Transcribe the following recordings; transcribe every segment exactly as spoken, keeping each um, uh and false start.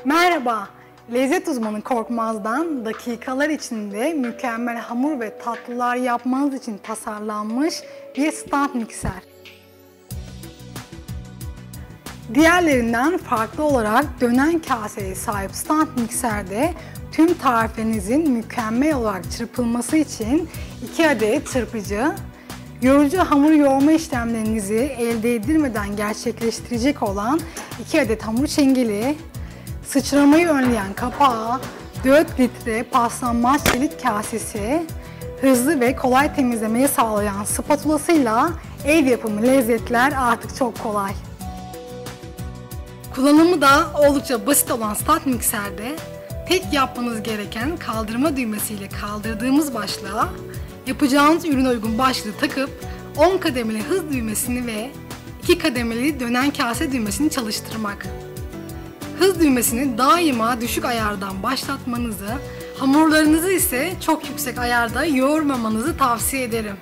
Merhaba, lezzet uzmanı Korkmaz'dan dakikalar içinde mükemmel hamur ve tatlılar yapmanız için tasarlanmış bir stand mikser. Diğerlerinden farklı olarak dönen kaseye sahip stand mikserde tüm tariflerinizin mükemmel olarak çırpılması için iki adet çırpıcı, yorucu hamur yoğurma işlemlerinizi elde edilmeden gerçekleştirecek olan iki adet hamur çengeli, sıçramayı önleyen kapağı, dört litre paslanmaz çelik kasesi, hızlı ve kolay temizlemeyi sağlayan spatulasıyla ev yapımı lezzetler artık çok kolay. Kullanımı da oldukça basit olan stand mikserde tek yapmanız gereken kaldırma düğmesiyle kaldırdığımız başlığa yapacağınız ürüne uygun başlığı takıp on kademeli hız düğmesini ve iki kademeli dönen kase düğmesini çalıştırmak. Hız düğmesini daima düşük ayardan başlatmanızı, hamurlarınızı ise çok yüksek ayarda yoğurmamanızı tavsiye ederim.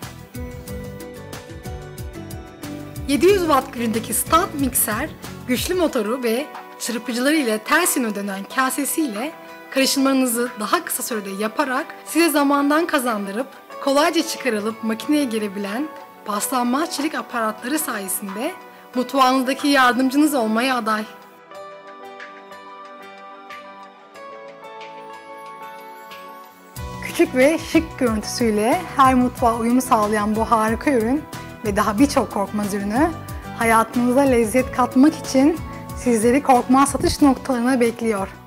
yedi yüz watt gücündeki stand mikser, güçlü motoru ve çırpıcıları ile ters yöne dönen kasesiyle karışımlarınızı daha kısa sürede yaparak size zamandan kazandırıp kolayca çıkarılıp makineye girebilen paslanmaz çelik aparatları sayesinde mutfağınızdaki yardımcınız olmaya aday. Küçük ve şık görüntüsüyle her mutfağa uyum sağlayan bu harika ürün ve daha birçok Korkmaz ürünü hayatınıza lezzet katmak için sizleri Korkmaz satış noktalarına bekliyor.